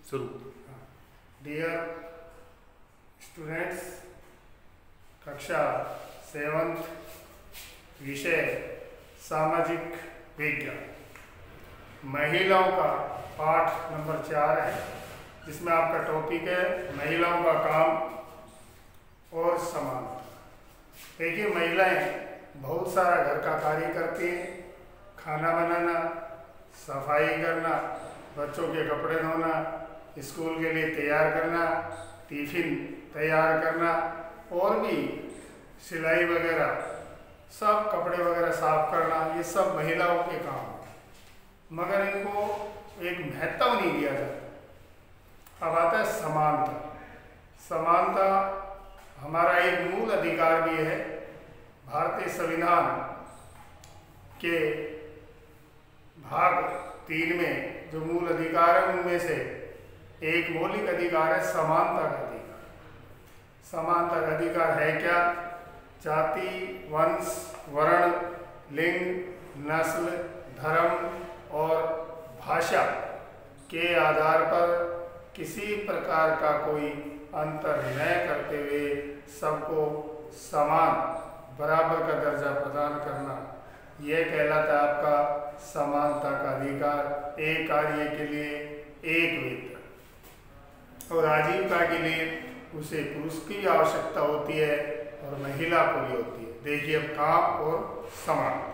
शुरू। Dear students, कक्षा 7 विषय सामाजिक विज्ञान, महिलाओं का पाठ नंबर 4 है, जिसमें आपका टॉपिक है महिलाओं का काम और समानता। देखिए, महिलाएं बहुत सारा घर का कार्य करती हैं, खाना बनाना, सफाई करना, बच्चों के कपड़े धोना, स्कूल के लिए तैयार करना, टिफिन तैयार करना और भी सिलाई वगैरह, सब कपड़े वगैरह साफ करना, ये सब महिलाओं के काम हैं। मगर इनको एक महत्व नहीं दिया जाता। अब आता है समानता। समानता हमारा एक मूल अधिकार भी है। भारतीय संविधान के भाग 3 में जो मूल अधिकार है, उनमें से एक मौलिक अधिकार है समानता का अधिकार। समानता का अधिकार है क्या? जाति, वंश, वर्ण, लिंग, नस्ल, धर्म और भाषा के आधार पर किसी प्रकार का कोई अंतर न करते हुए सबको समान बराबर का दर्जा प्रदान करना, यह कहलाता है आपका समानता का अधिकार। एक कार्य के लिए एक वेतन और आजीविका के लिए उसे पुरुष की आवश्यकता होती है और महिला को भी होती है। देखिए, अब काम और समानता,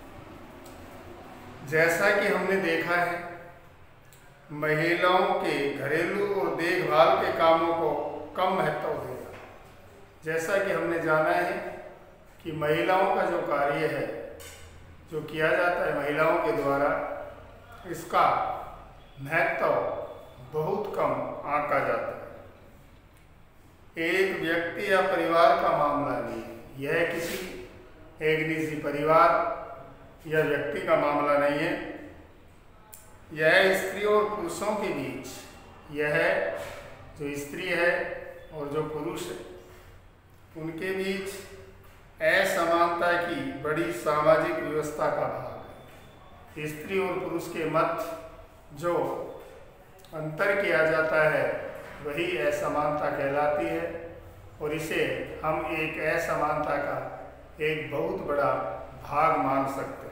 जैसा कि हमने देखा है, महिलाओं के घरेलू और देखभाल के कामों को कम महत्व देगा। जैसा कि हमने जाना है कि महिलाओं का जो कार्य है, जो किया जाता है महिलाओं के द्वारा, इसका महत्व बहुत कम आंका जाता है। एक व्यक्ति या परिवार का मामला नहीं है, यह किसी एक निजी परिवार या व्यक्ति का मामला नहीं है। यह स्त्री और पुरुषों के बीच, यह जो स्त्री है और जो पुरुष है, उनके बीच असमानता की बड़ी सामाजिक व्यवस्था का भाग है। स्त्री और पुरुष के मध्य जो अंतर किया जाता है, वही असमानता कहलाती है और इसे हम एक असमानता का एक बहुत बड़ा भाग मान सकते हैं।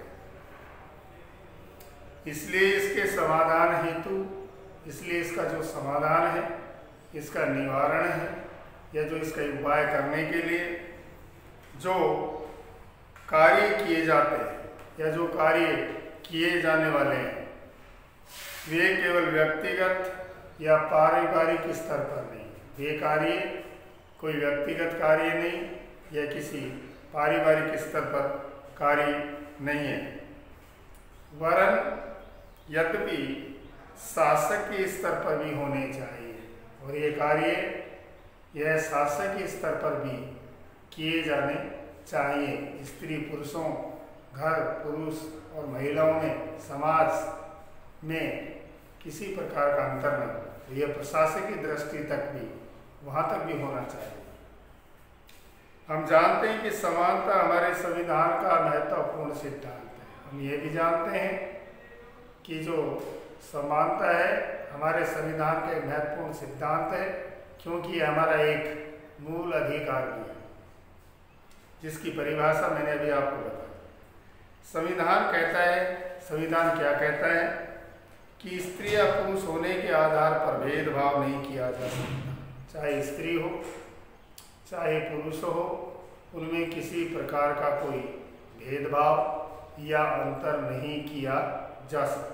इसलिए इसके समाधान हेतु, इसलिए इसका जो समाधान है, इसका निवारण है, या जो इसका उपाय करने के लिए जो कार्य किए जाते हैं या जो कार्य किए जाने वाले हैं, वे केवल व्यक्तिगत या पारिवारिक स्तर पर नहीं। वे कार्य कोई व्यक्तिगत कार्य नहीं या किसी पारिवारिक स्तर पर कार्य नहीं है, वरन यद्यपि शासक के स्तर पर भी होने चाहिए। और ये कार्य यह शासक के स्तर पर भी किए जाने चाहिए। स्त्री पुरुषों, घर, पुरुष और महिलाओं में, समाज में किसी प्रकार का अंतर नहीं हो। यह प्रशासकीय दृष्टि तक भी, वहाँ तक भी होना चाहिए। हम जानते हैं कि समानता हमारे संविधान का महत्वपूर्ण सिद्धांत है। हम ये भी जानते हैं कि जो समानता है हमारे संविधान का एक महत्वपूर्ण सिद्धांत है, क्योंकि यह हमारा एक मूल अधिकार भी है, जिसकी परिभाषा मैंने अभी आपको बताई। संविधान कहता है, संविधान क्या कहता है कि स्त्री या पुरुष होने के आधार पर भेदभाव नहीं किया जा सकता। चाहे स्त्री हो, चाहे पुरुष हो, उनमें किसी प्रकार का कोई भेदभाव या अंतर नहीं किया जा सकता।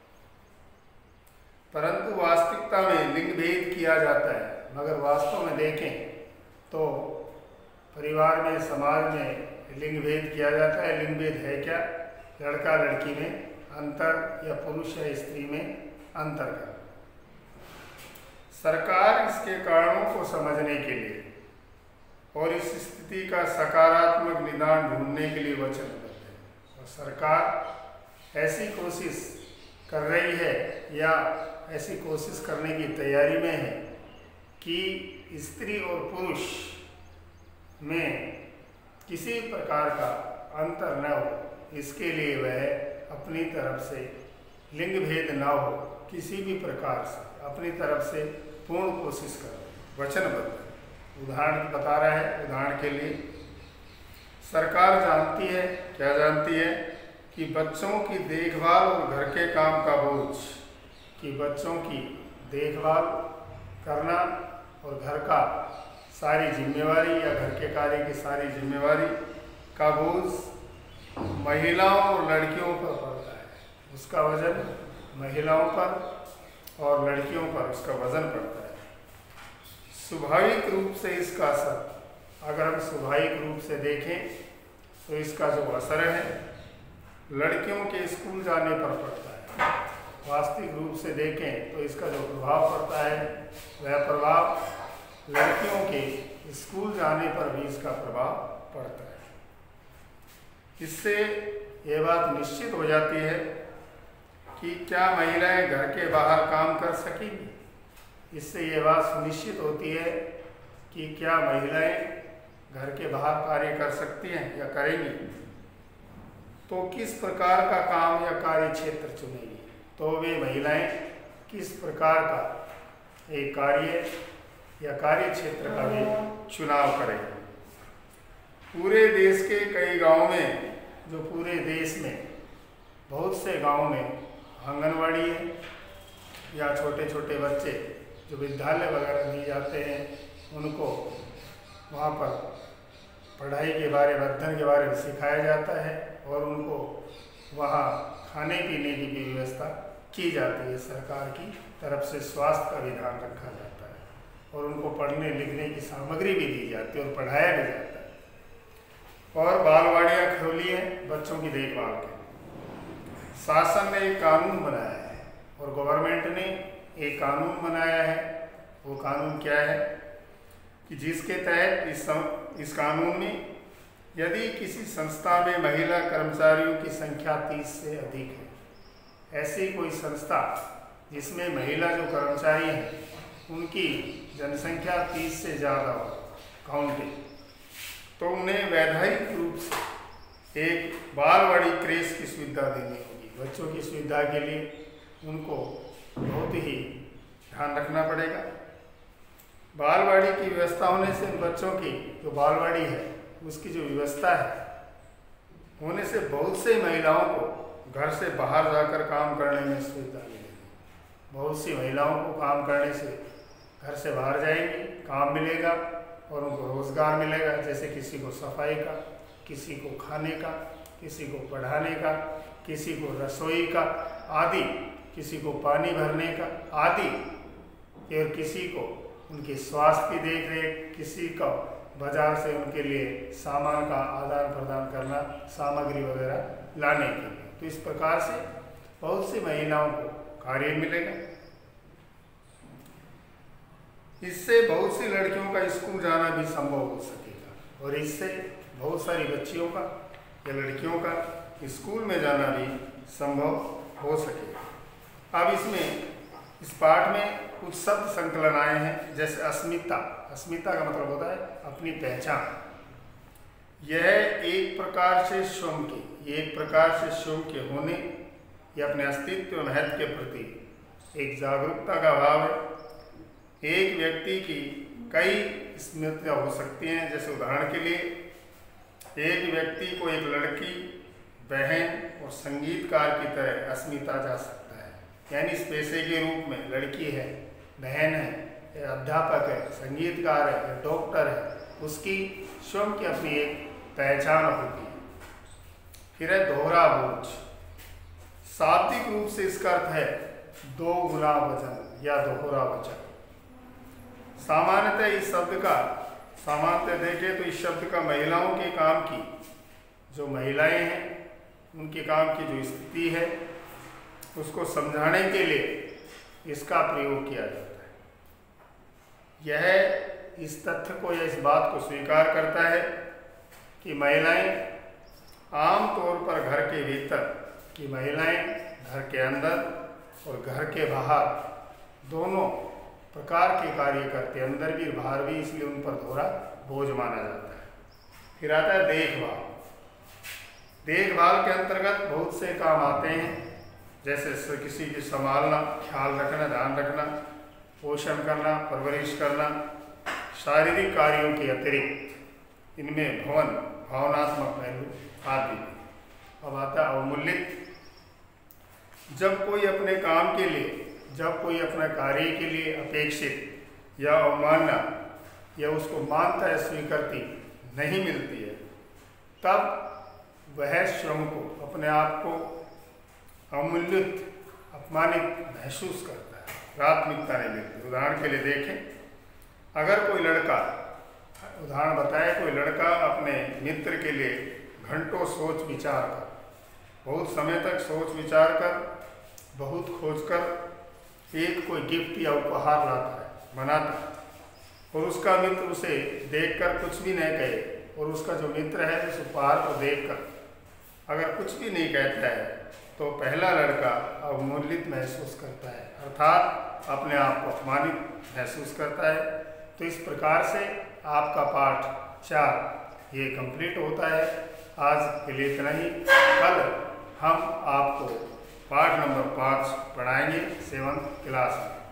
परंतु वास्तविकता में लिंग भेद किया जाता है। मगर वास्तव में देखें तो परिवार में, समाज में लिंग भेद किया जाता है। लिंग भेद है क्या? लड़का लड़की में अंतर या पुरुष या स्त्री में अंतर का। सरकार इसके कारणों को समझने के लिए और इस स्थिति का सकारात्मक निदान ढूंढने के लिए वचनबद्ध है। और सरकार ऐसी कोशिश कर रही है या ऐसी कोशिश करने की तैयारी में है कि स्त्री और पुरुष में किसी प्रकार का अंतर न हो। इसके लिए वह अपनी तरफ से लिंग भेद न हो किसी भी प्रकार से अपनी तरफ से पूर्ण कोशिश कर वचनबद्ध। उदाहरण बता रहा है, उदाहरण के लिए सरकार जानती है, क्या जानती है कि बच्चों की देखभाल और घर के काम का बोझ, कि बच्चों की देखभाल करना और घर का सारी जिम्मेवारी या घर के कार्य की सारी जिम्मेवारी का बोझ महिलाओं और लड़कियों पर पड़ता है। उसका वजन महिलाओं पर और लड़कियों पर उसका वजन पड़ता है। स्वाभाविक रूप से इसका असर, अगर हम स्वाभाविक रूप से देखें तो इसका जो असर है लड़कियों के स्कूल जाने पर पड़ता है। वास्तविक रूप से देखें तो इसका जो प्रभाव पड़ता है वह प्रभाव लड़कियों के स्कूल जाने पर भी इसका प्रभाव पड़ता है। इससे ये बात निश्चित हो जाती है कि क्या महिलाएं घर के बाहर काम कर सकेंगी। इससे ये बात सुनिश्चित होती है कि क्या महिलाएं घर के बाहर कार्य कर सकती हैं या करेंगी, तो किस प्रकार का काम या कार्य क्षेत्र चुनेंगी, तो वे महिलाएं किस प्रकार का एक कार्य या कार्य क्षेत्र का भी चुनाव करेंगी। पूरे देश के कई गांव में, जो पूरे देश में बहुत से गांव में आंगनवाड़ी है या छोटे छोटे बच्चे जो विद्यालय वगैरह नहीं जाते हैं, उनको वहाँ पर पढ़ाई के बारे में, अध्ययन के बारे में सिखाया जाता है और उनको वहाँ खाने पीने की भी व्यवस्था की जाती है। सरकार की तरफ से स्वास्थ्य का भी ध्यान रखा जाता है और उनको पढ़ने लिखने की सामग्री भी दी जाती है और पढ़ाया भी जाता है। और बालवाड़ियाँ खोली हैं बच्चों की देखभाल के लिए। शासन ने एक कानून बनाया है और गवर्नमेंट ने एक कानून बनाया है। वो कानून क्या है कि जिसके तहत इस कानून में यदि किसी संस्था में महिला कर्मचारियों की संख्या 30 से अधिक है, ऐसी कोई संस्था जिसमें महिला जो कर्मचारी हैं उनकी जनसंख्या 30 से ज़्यादा हो काउंटिंग, तो उन्हें वैधानिक रूप से एक बालवाड़ी क्रेश की सुविधा देनी होगी। बच्चों की सुविधा के लिए उनको बहुत ही ध्यान रखना पड़ेगा। बालवाड़ी की व्यवस्था होने से बच्चों की जो बालवाड़ी है उसकी जो व्यवस्था है होने से बहुत से महिलाओं को घर से बाहर जाकर काम करने में सुविधा मिलेगी। बहुत सी महिलाओं को काम करने से घर से बाहर जाएंगी, काम मिलेगा और उनको रोज़गार मिलेगा। जैसे किसी को सफाई का, किसी को खाने का, किसी को पढ़ाने का, किसी को रसोई का आदि, किसी को पानी भरने का आदि, और किसी को उनके स्वास्थ्य की देख रेख, किसी का बाजार से उनके लिए सामान का आदान प्रदान करना, सामग्री वगैरह लाने के लिए। तो इस प्रकार से बहुत सी महिलाओं को कार्य मिलेगा। इससे बहुत सी लड़कियों का स्कूल जाना भी संभव हो सकेगा और इससे बहुत सारी बच्चियों का या लड़कियों का स्कूल में जाना भी संभव हो सकेगा। अब इस पाठ में कुछ शब्द संकलन आए हैं, जैसे अस्मिता। अस्मिता का मतलब होता है अपनी पहचान। यह एक प्रकार से स्वयं के होने या अपने अस्तित्व महत्व के प्रति एक जागरूकता का भाव है। एक व्यक्ति की कई स्मृतियाँ हो सकती हैं। जैसे उदाहरण के लिए एक व्यक्ति को एक लड़की, बहन और संगीतकार की तरह अस्मिता जा सकता है। यानी इस पेशे के रूप में लड़की है, बहन है, अध्यापक है, संगीतकार है, डॉक्टर है, उसकी स्वयं की अपनी एक पहचान होती है। फिर है दोहरा बोझ। शाब्दिक रूप से इसका अर्थ है दो गुना वजन या दोहरा वजन। सामान्यतः इस शब्द का देखें तो इस शब्द का महिलाओं के काम की, जो महिलाएं हैं उनके काम की जो स्थिति है उसको समझाने के लिए इसका प्रयोग किया जाता है। यह इस तथ्य को या इस बात को स्वीकार करता है कि महिलाएं आम तौर पर घर के भीतर, कि महिलाएं घर के अंदर और घर के बाहर दोनों प्रकार के कार्य करते, अंदर भी बाहर भी, इसलिए उन पर थोड़ा बोझ माना जाता है। फिर आता है देखभाल। देखभाल के अंतर्गत बहुत से काम आते हैं, जैसे किसी की संभालना, ख्याल रखना, ध्यान रखना, पोषण करना, परवरिश करना, शारीरिक कार्यों के अतिरिक्त इनमें भवन, भावनात्मक पहलू आदि। अब आता है अवमूल्यित। जब कोई अपने काम के लिए, जब कोई अपने कार्य के लिए अपेक्षित या अवमानना या उसको मानता है स्वीकृति नहीं मिलती है, तब वह स्वयं को, अपने आप को अवमूल्यित, अपमानित महसूस करता है, प्राथमिकता नहीं मिलती। उदाहरण के लिए देखें, अगर कोई लड़का, उदाहरण बताए, कोई लड़का अपने मित्र के लिए घंटों सोच विचार कर, बहुत समय तक सोच विचार कर, बहुत खोज कर एक कोई गिफ्ट या उपहार लाता है, बनाता है, और उसका मित्र उसे देखकर कुछ भी नहीं कहे, और उसका जो मित्र है उस उपहार को देखकर अगर कुछ भी नहीं कहता है, तो पहला लड़का अवमूल्यित महसूस करता है, अर्थात अपने आप को अपमानित महसूस करता है। तो इस प्रकार से आपका पाठ 4 ये कंप्लीट होता है। आज के लिए इतना ही। कल हम आपको पाठ नंबर 5 पढ़ाएंगे 7th क्लास में।